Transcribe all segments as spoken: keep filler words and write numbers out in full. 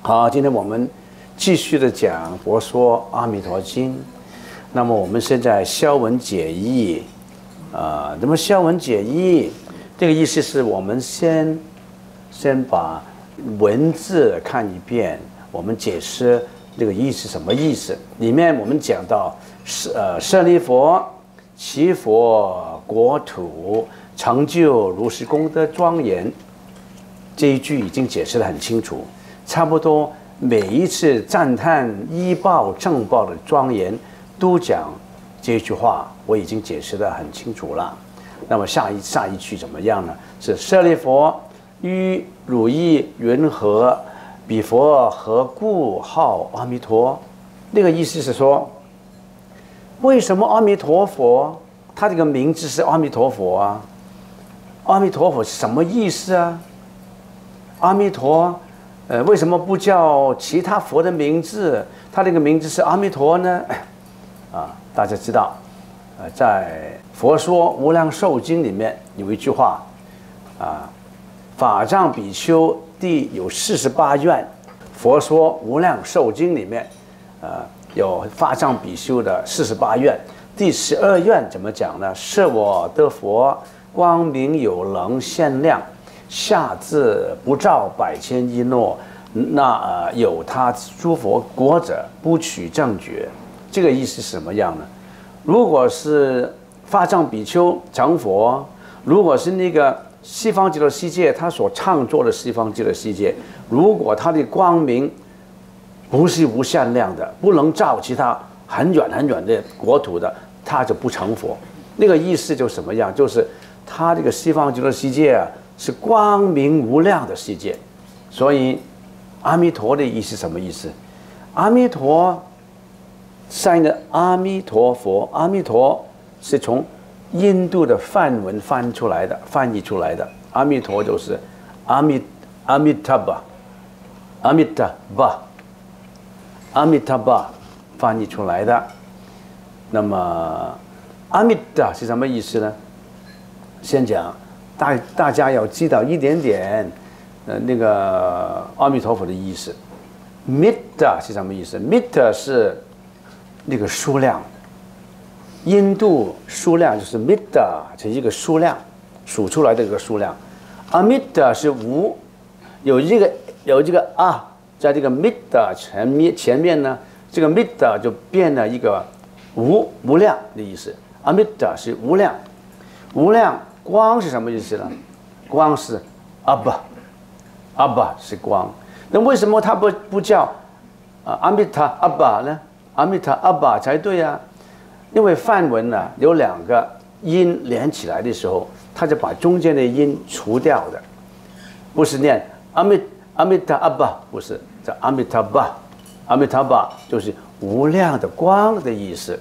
好，今天我们继续的讲佛说阿弥陀经。那么我们现在消文解义，啊、呃，那么消文解义这个意思是我们先先把文字看一遍，我们解释这个意思什么意思。里面我们讲到，呃，舍利佛，其佛国土成就如是功德庄严，这一句已经解释得很清楚。差不多每一次赞叹依报正报的庄严，都讲这句话，我已经解释得很清楚了。那么下一下一句怎么样呢？是舍利佛，于汝意云何？彼佛何故号阿弥陀？那个意思是说，为什么阿弥陀佛他这个名字是阿弥陀佛啊？阿弥陀佛是什么意思啊？阿弥陀。呃，为什么不叫其他佛的名字？他这个名字是阿弥陀呢？啊，大家知道，呃，在《佛说无量寿经》里面有一句话，啊，法藏比丘第有四十八愿，《佛说无量寿经》里面，呃，有法藏比丘的四十八愿，第十二愿怎么讲呢？设我得佛，光明有能限量。下至不照百千一诺，那、呃、有他诸佛国者，不取正觉。这个意思是什么样呢？如果是法藏比丘成佛，如果是那个西方极乐世界他所创作的西方极乐世界，如果他的光明不是无限量的，不能照其他很远很远的国土的，他就不成佛。那个意思就什么样？就是他这个西方极乐世界啊，是光明无量的世界。所以阿弥陀的意思什么意思？阿弥陀上的阿弥陀佛，阿弥陀是从印度的梵文翻出来的，翻译出来的。阿弥陀就是阿弥阿弥陀巴，阿弥陀巴，阿弥陀巴翻译出来的。那么阿弥陀是什么意思呢？先讲。大大家要知道一点点，呃，那个阿弥陀佛的意思。Mita 是什么意思 ？Mita 是那个数量，印度数量就是 Mita 是一个数量，数出来的一个数量。Amita 是无，有这个有这个啊，在这个 Mita 前面前面呢，这个 Mita 就变了一个无无量的意思。Amita 是无量，无量。光是什么意思呢？光是阿巴，阿巴是光。那为什么他不不叫啊阿弥陀阿巴呢？阿弥陀阿巴才对啊。因为梵文呢、啊、有两个音连起来的时候，他就把中间的音除掉的，不是念阿弥阿弥陀阿巴，不是叫阿弥陀巴，阿弥陀巴就是无量的光的意思。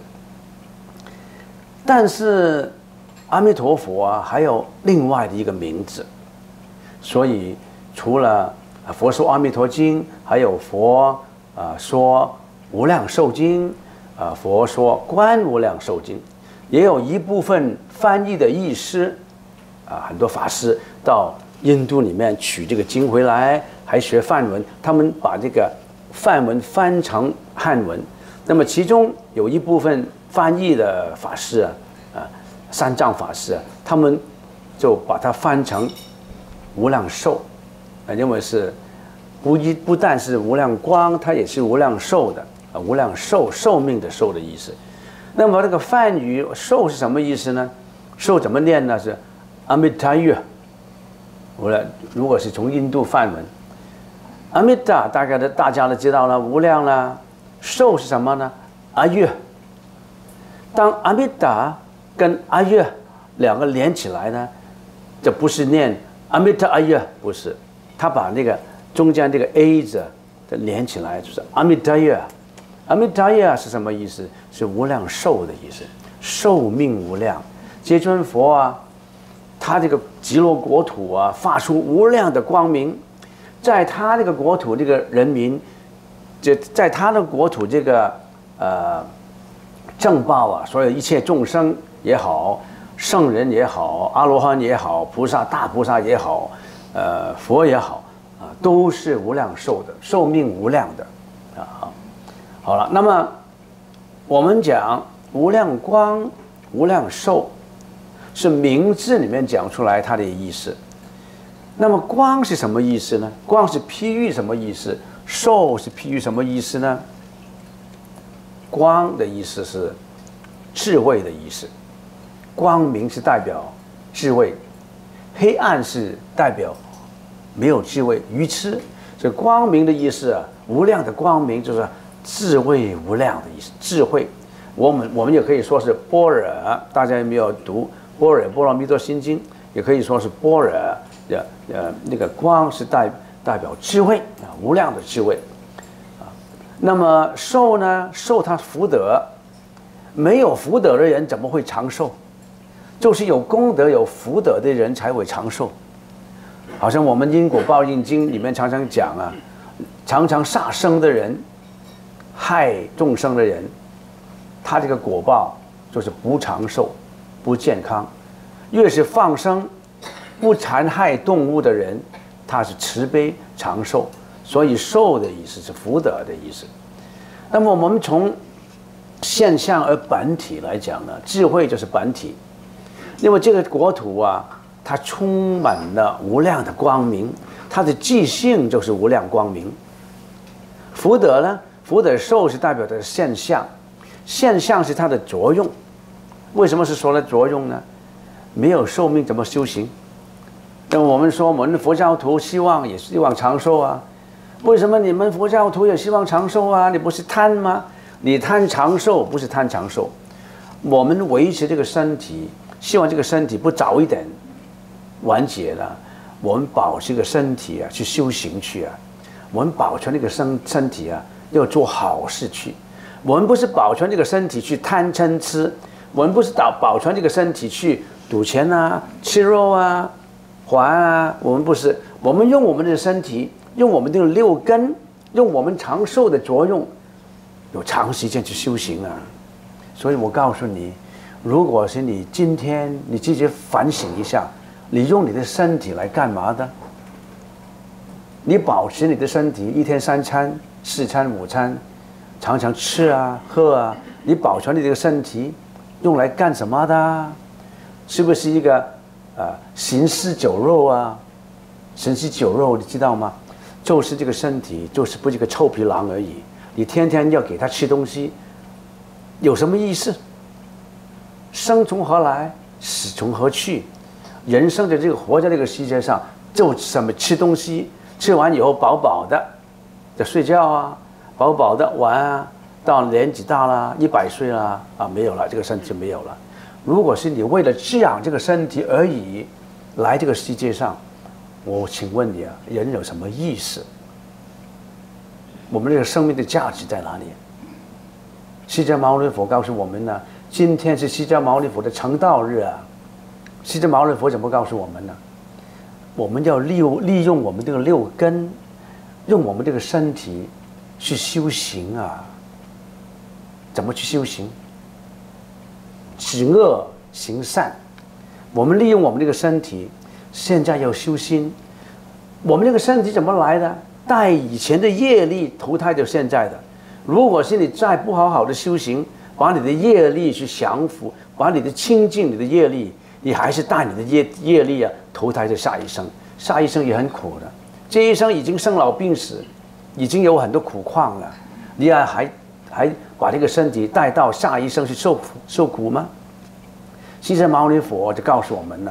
但是阿弥陀佛啊，还有另外的一个名字，所以除了《佛说阿弥陀经》，还有佛啊、呃、说无量寿经，啊、呃、佛说观无量寿经，也有一部分翻译的译师啊、呃，很多法师到印度里面取这个经回来，还学梵文，他们把这个梵文翻成汉文。那么其中有一部分翻译的法师啊，啊、呃。三藏法师啊，他们就把它翻成无量寿，啊，因为是不一不但是无量光，它也是无量寿的啊，无量寿寿命的寿的意思。那么这个梵语寿是什么意思呢？寿怎么念呢？是阿弥陀月。无量，如果是从印度梵文，阿弥陀大概的大家都知道了，无量了。寿是什么呢？阿月。当阿弥陀跟阿月两个连起来呢，这不是念阿弥陀阿月，不是，他把那个中间这个 A 字连起来，就是阿弥陀月。阿弥陀月是什么意思？是无量寿的意思，寿命无量。这尊佛啊，他这个极乐国土啊，发出无量的光明，在他这个国土这个人民，这在他的国土这个呃正报啊，所有一切众生也好，圣人也好，阿罗汉也好，菩萨大菩萨也好，呃，佛也好，啊、 啊，都是无量寿的，寿命无量的啊。好了，那么我们讲无量光、无量寿，是名字里面讲出来它的意思。那么光是什么意思呢？光是譬喻什么意思？寿是譬喻什么意思呢？光的意思是智慧的意思，光明是代表智慧，黑暗是代表没有智慧、愚痴。所以光明的意思啊，无量的光明就是智慧无量的意思。智慧，我们我们也可以说是般若。大家有没有读《般若波罗蜜多心经》？也可以说是般若的呃那个光是代代表智慧啊，无量的智慧啊。那么寿呢？寿它福德，没有福德的人怎么会长寿？就是有功德、有福德的人才会长寿。好像我们因果报应经里面常常讲啊，常常杀生的人、害众生的人，他这个果报就是不长寿、不健康。越是放生、不残害动物的人，他是慈悲长寿。所以寿的意思是福德的意思。那么我们从现象而本体来讲呢，智慧就是本体。因为这个国土啊，它充满了无量的光明，它的记性就是无量光明。福德呢，福德寿是代表的现象，现象是它的作用。为什么是说了作用呢？没有寿命怎么修行？那么我们说，我们佛教徒希望也希望长寿啊。为什么你们佛教徒也希望长寿啊？你不是贪吗？你贪长寿，不是贪长寿。我们维持这个身体，希望这个身体不早一点完结了，我们保持这个身体啊，去修行去啊。我们保存这个身身体啊，要做好事去。我们不是保存这个身体去贪嗔痴，我们不是保保存这个身体去赌钱啊、吃肉啊、还啊。我们不是，我们用我们的身体，用我们这个六根，用我们长寿的作用，有长时间去修行啊。所以我告诉你，如果是你今天你自己反省一下，你用你的身体来干嘛的？你保持你的身体一天三餐、四餐、五餐，常常吃啊、喝啊，你保存你这个身体用来干什么的？是不是一个啊行尸走肉啊？行尸走肉，你知道吗？就是这个身体，就是不是一个臭皮囊而已。你天天要给他吃东西，有什么意思？生从何来，死从何去？人生的这个活在这个世界上，就什么吃东西，吃完以后饱饱的，就睡觉啊，饱饱的玩啊，到年纪大了，一百岁了啊，没有了，这个身体没有了。如果是你为了滋养这个身体而已来这个世界上，我请问你啊，人有什么意思？我们这个生命的价值在哪里？释迦牟尼佛告诉我们呢，今天是释迦牟尼佛的成道日啊。释迦牟尼佛怎么告诉我们呢？我们要利用利用我们这个六根，用我们这个身体去修行啊。怎么去修行？止恶行善。我们利用我们这个身体，现在要修心。我们这个身体怎么来的？带以前的业力投胎到现在的。如果是你再不好好的修行，把你的业力去降服，把你的清净你的业力，你还是带你的业业力啊投胎到下一生。下一生也很苦的，这一生已经生老病死，已经有很多苦况了，你还还还把这个身体带到下一生去受苦受苦吗？释迦牟尼佛就告诉我们了，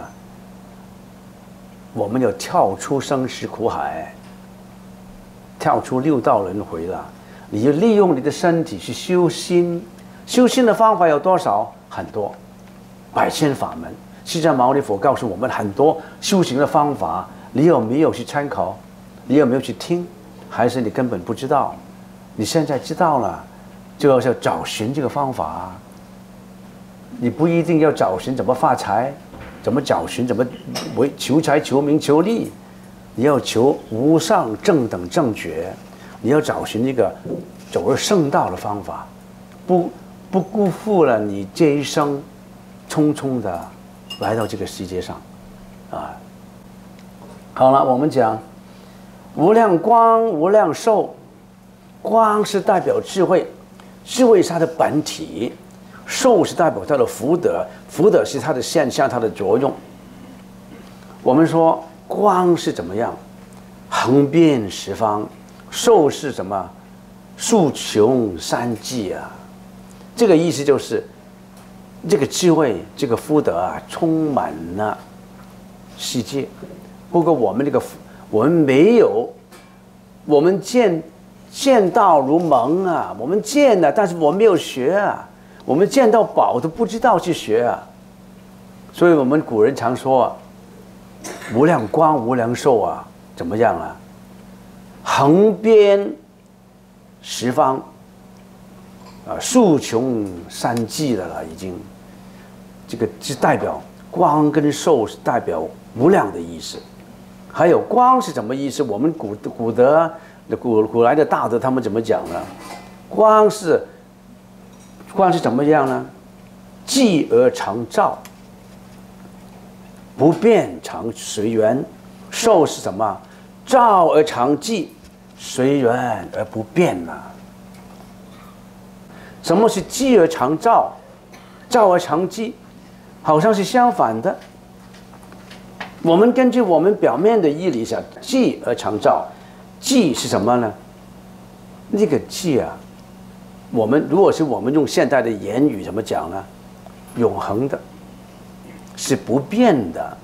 我们要跳出生死苦海，跳出六道轮回了。你就利用你的身体去修心，修心的方法有多少？很多，百千法门。释迦牟尼佛告诉我们很多修行的方法，你有没有去参考？你有没有去听？还是你根本不知道？你现在知道了，就要找寻这个方法。你不一定要找寻怎么发财，怎么找寻怎么为求财、求名、求利，你要求无上正等正觉，你要找寻一个走入圣道的方法，不不辜负了你这一生匆匆的来到这个世界上，啊，好了，我们讲无量光，无量寿。光是代表智慧，智慧是它的本体；寿是代表它的福德，福德是它的现象，它的作用。我们说光是怎么样？横遍十方。寿是什么？数穷三际啊！这个意思就是，这个智慧，这个福德啊，充满了世界。不过我们这个，我们没有，我们见见道如蒙啊，我们见了，但是我没有学啊，我们见到宝都不知道去学啊。所以我们古人常说，无量光，无量寿啊，怎么样啊？横遍十方，啊，数穷三际的了，已经。这个是代表光跟寿是代表无量的意思。还有光是什么意思？我们古古德古古来的大德他们怎么讲呢？光是光是怎么样呢？寂而常照，不变常随缘。寿是什么？照而常寂，随缘而不变呐、啊。什么是寂而常照？照而常寂，好像是相反的。我们根据我们表面的义理想，寂而常照，寂是什么呢？那个寂啊，我们如果是我们用现代的言语怎么讲呢？永恒的，是不变的。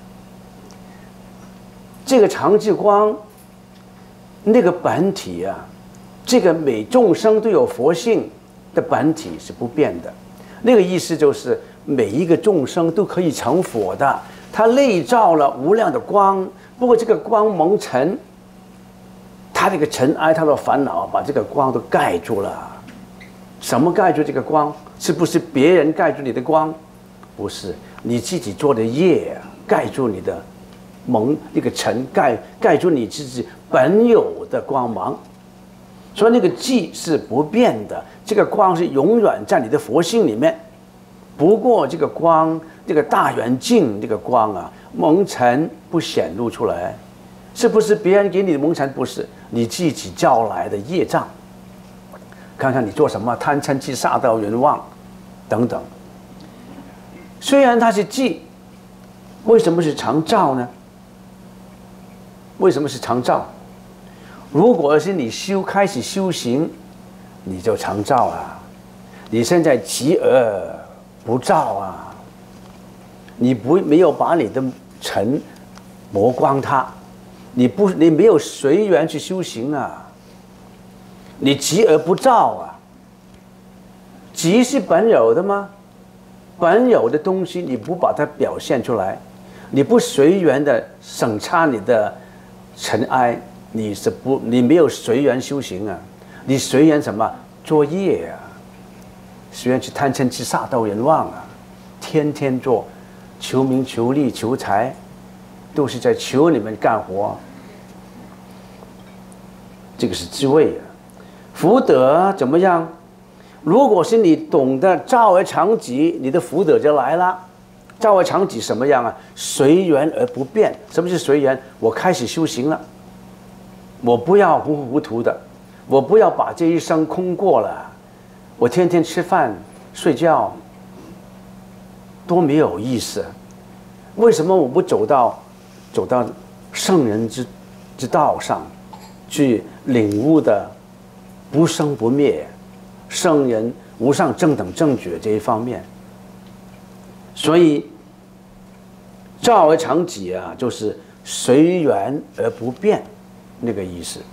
这个常寂光，那个本体啊，这个每众生都有佛性的本体是不变的。那个意思就是每一个众生都可以成佛的。它内照了无量的光，不过这个光蒙尘，它这个尘埃，它的烦恼把这个光都盖住了。什么盖住这个光？是不是别人盖住你的光？不是，你自己做的业盖住你的蒙，那个尘盖盖住你自己本有的光芒。所以那个寂是不变的，这个光是永远在你的佛性里面。不过这个光，这个大圆镜，这个光啊，蒙尘不显露出来，是不是别人给你的蒙尘？不是，你自己招来的业障。看看你做什么，贪嗔痴杀盗淫妄等等。虽然它是寂，为什么是常照呢？为什么是常照？如果是你修开始修行，你就常照啊。你现在寂而不照啊，你不没有把你的尘磨光它，你不你没有随缘去修行啊，你寂而不照啊。寂是本有的吗？本有的东西你不把它表现出来，你不随缘的审查你的尘埃，你是不你没有随缘修行啊，你随缘什么作业啊？随缘去贪嗔痴杀盗淫妄啊，天天做，求名求利求财，都是在求你们干活。这个是智慧啊。福德怎么样？如果是你懂得照而常寂，你的福德就来了。照而常寂什么样啊？随缘而不变。什么是随缘？我开始修行了，我不要糊糊涂涂的，我不要把这一生空过了。我天天吃饭睡觉，多没有意思。为什么我不走到走到圣人之之道上，去领悟的不生不灭、圣人无上正等正觉这一方面？所以照而常寂啊，就是随缘而不变那个意思。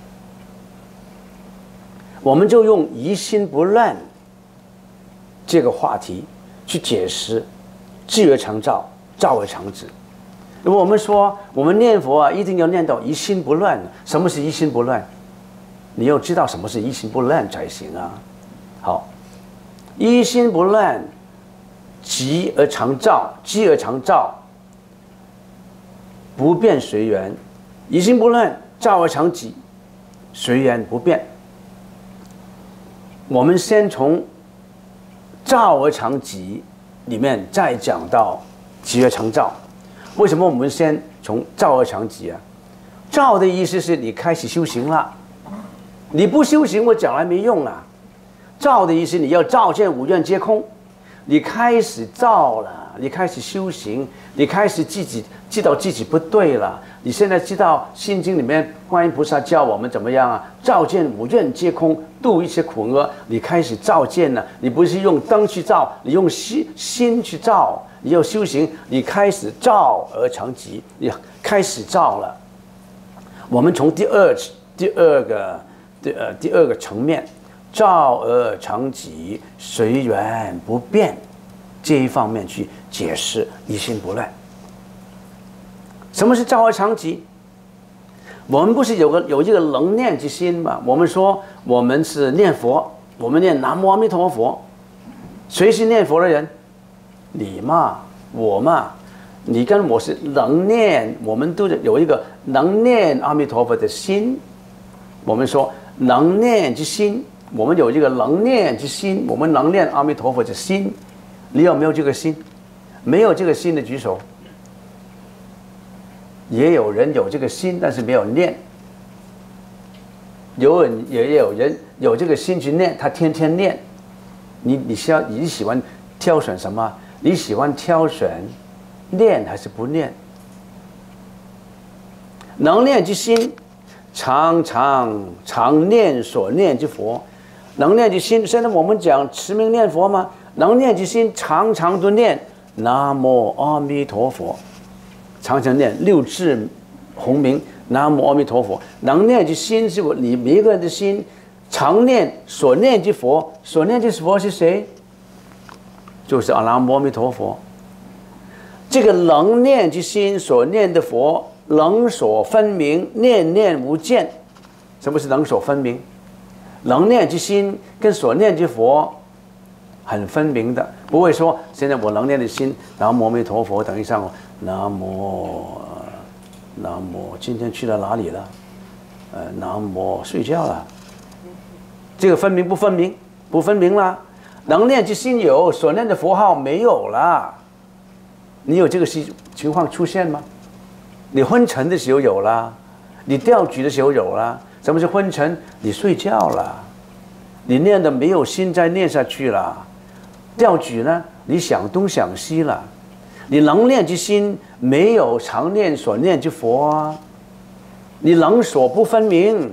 我们就用疑心不乱这个话题去解释寂而常照，照而常止。如果我们说我们念佛啊，一定要念到疑心不乱。什么是疑心不乱？你要知道什么是疑心不乱才行啊。好，疑心不乱，寂而常照，寂而常照，不变随缘。疑心不乱，照而常寂，随缘不变。我们先从照而常寂里面再讲到寂而常照。为什么我们先从照而常寂啊？ 照的意思是你开始修行了，你不修行，我讲来没用啊。照的意思你要照见五蕴皆空，你开始照了，你开始修行，你开始自己知道自己不对了。你现在知道《心经》里面观音菩萨教我们怎么样啊？照见五蕴皆空，度一切苦厄。你开始照见了，你不是用灯去照，你用心心去照。你要修行，你开始照而成吉，你开始照了。我们从第二第二个第呃第二个层面，照而成吉，随缘不变这一方面去解释一心不乱。什么是照而成吉？我们不是有个有一个能念之心吗？我们说我们是念佛，我们念南无阿弥陀佛。谁是念佛的人？你嘛，我嘛，你跟我是能念，我们都有一个能念阿弥陀佛的心。我们说能念之心，我们有一个能念之心，我们能念阿弥陀佛的心。你有没有这个心？没有这个心的举手。也有人有这个心，但是没有念。有人也有人有这个心去念，他天天念。你你需要你喜欢挑选什么？你喜欢挑选念还是不念？能念之心，常常常念所念之佛。能念之心，现在我们讲持名念佛吗？能念之心，常常都念南无阿弥陀佛。常常念六字洪名南无阿弥陀佛。能念之心是你每一个人的心，常念所念之佛。所念之佛是谁？就是南无阿弥陀佛。这个能念之心所念的佛，能所分明，念念无间。什么是能所分明？能念之心跟所念之佛很分明的，不会说现在我能念的心南无阿弥陀佛，等一下我南无南无今天去了哪里了？呃，南无睡觉了。这个分明不分明？不分明啦。能念之心有，所念的佛号没有啦。你有这个情况出现吗？你昏沉的时候有啦，你掉举的时候有啦。什么是昏沉？你睡觉了，你念的没有心再念下去了。掉举呢？你想东想西了。你能念之心没有常念所念之佛啊，你能所不分明。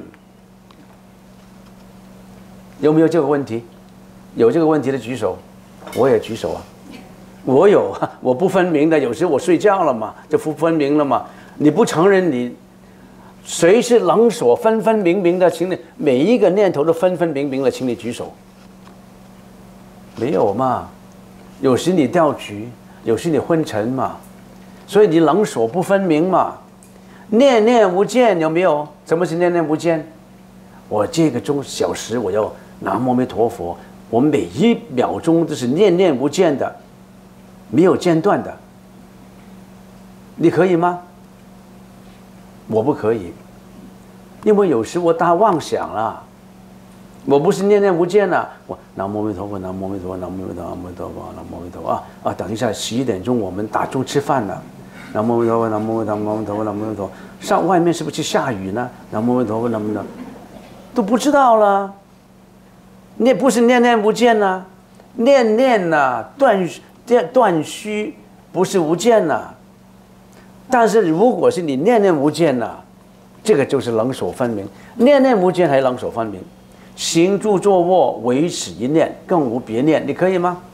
有没有这个问题？有这个问题的举手。我也举手啊。我有啊，我不分明的，有时我睡觉了嘛，就不分明了嘛。你不承认你，谁是能所分分明明的？请你每一个念头都分分明明的，请你举手。没有嘛？有时你掉举，有时你昏沉嘛，所以你能所不分明嘛。念念无间有没有？什么是念念无间？我这个钟小时我要南无阿弥陀佛，我每一秒钟都是念念无间的，没有间断的。你可以吗？我不可以，因为有时我打妄想了。我不是念念无间了，我南无阿弥陀佛，南无阿弥陀佛，南无阿弥陀佛，南无阿弥陀佛，南无阿弥陀佛啊啊！等一下，十一点钟我们打钟吃饭了。南无阿弥陀佛，南无阿弥陀佛，南无阿弥陀佛，南无阿弥陀佛。上外面是不是下雨呢？南无阿弥陀佛，南无阿弥陀佛，都不知道了。念不是念念无间呐、啊，念念呐、啊，断断断虚，不是无间呐、啊。但是如果是你念念无间呐、啊，这个就是能所分明。念念无间还能所分明。行住坐卧，唯此一念，更无别念。你可以吗？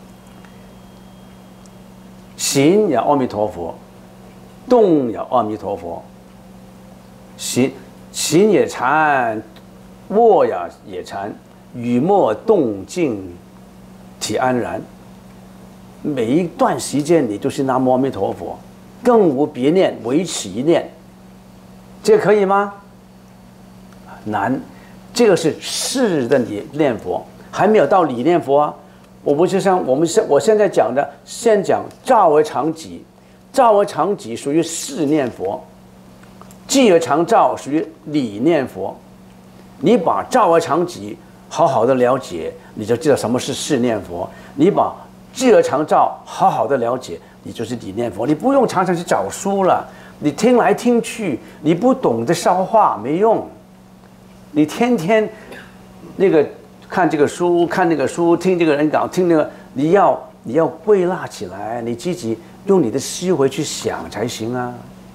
行也阿弥陀佛，动也阿弥陀佛。行行也禅，卧也也禅，语默动静体安然。每一段时间你都是南无阿弥陀佛，更无别念，唯此一念。这可以吗？难。这个是事的理念佛，还没有到理念佛啊。我不是像我们现我现在讲的，先讲照而常己，照而常己属于事念佛，寂而常照属于理念佛。你把照而常己好好的了解，你就知道什么是事念佛；你把寂而常照好好的了解，你就是理念佛。你不用常常去找书了， 你听来听去，你不懂得消化没用。你天天那个看这个书，看那个书，听这个人讲，听那个，你要你要归纳起来，你自己用你的思维去想才行啊。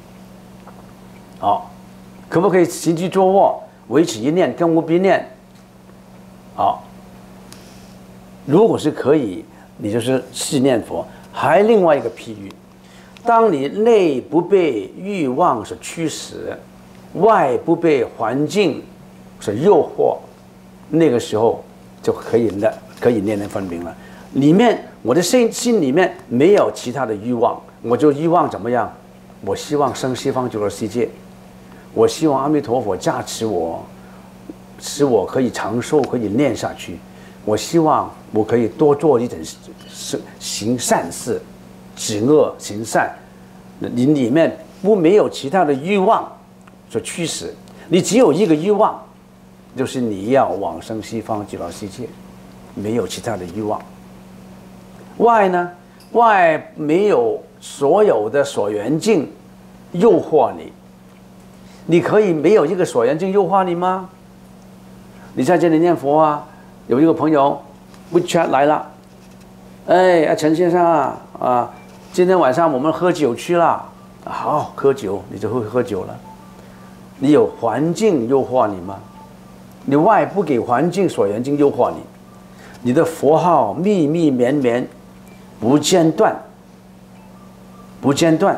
好，可不可以行居坐卧，维持一念，跟无必念？好，如果是可以，你就是是念佛。还另外一个譬喻，当你内不被欲望所驱使，外不被环境所诱惑，那个时候就可以了，可以念念分明了。里面我的心心里面没有其他的欲望，我就欲望怎么样？我希望生西方极乐世界，我希望阿弥陀佛加持我，使我可以长寿，可以念下去。我希望我可以多做一点事，行善事，止恶行善。你里面不没有其他的欲望所驱使，你只有一个欲望，就是你要往生西方极乐世界，没有其他的欲望。外呢，外没有所有的所缘境诱惑你，你可以没有一个所缘境诱惑你吗？你在这里念佛啊，有一个朋友 WeChat 来了，哎，啊陈先生啊，啊，今天晚上我们喝酒去了，好，喝酒你就会喝酒了。你有环境诱惑你吗？你外不给环境所缘境诱惑你，你的佛号密密绵绵，不间断，不间断，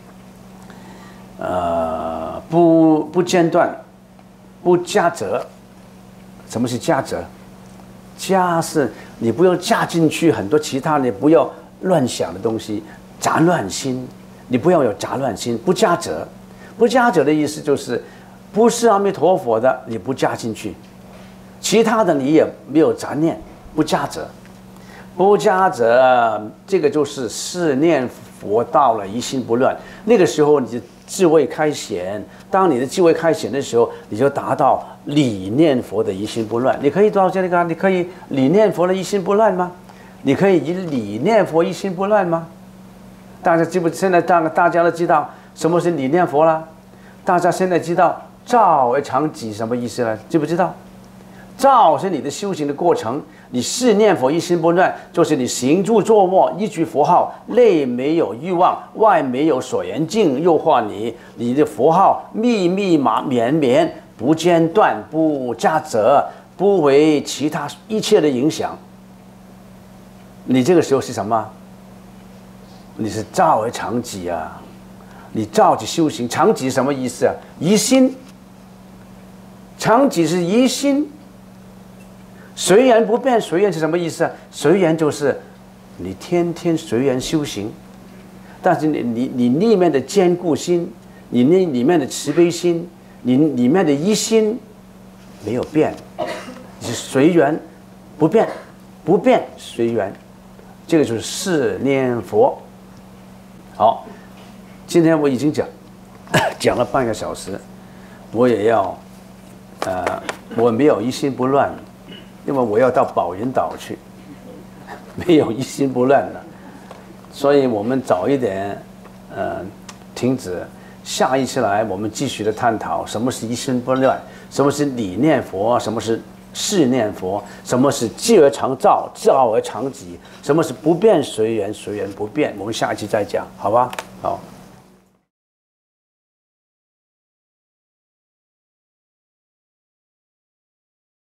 呃，不不间断，不加责。什么是加责？加是你不要加进去很多其他，你不要乱想的东西，杂乱心，你不要有杂乱心，不加责。不加责的意思就是，不是阿弥陀佛的你不加进去，其他的你也没有杂念，不加责。不加责，这个就是是念佛到了一心不乱，那个时候你的智慧开显。当你的智慧开显的时候，你就达到理念佛的一心不乱。你可以到这里看，你可以理念佛的一心不乱吗？你可以以理念佛一心不乱吗？大家知不？现在大大家都知道什么是理念佛了？大家现在知道照而常己什么意思了？知不知道？照是你的修行的过程，你是念佛一心不乱，就是你行住坐卧一句佛号，内没有欲望，外没有所缘境诱惑你，你的佛号密密麻绵绵，不间断，不加责，不为其他一切的影响。你这个时候是什么？你是照而常己啊！你照着修行，常己什么意思啊？一心，常己是一心。随缘不变，随缘是什么意思啊？随缘就是你天天随缘修行，但是你你你里面的坚固心，你那里面的慈悲心，你里面的一心没有变，是随缘不变，不变随缘，这个就是是念佛。好，今天我已经讲讲了半个小时，我也要呃，我没有一心不乱。因为我要到宝云岛去，没有一心不乱的，所以我们早一点，呃，停止。下一次来，我们继续的探讨什么是一心不乱，什么是理念佛，什么是是念佛，什么是寂而常照，照而常己，什么是不变随缘，随缘不变。我们下一期再讲，好吧？好。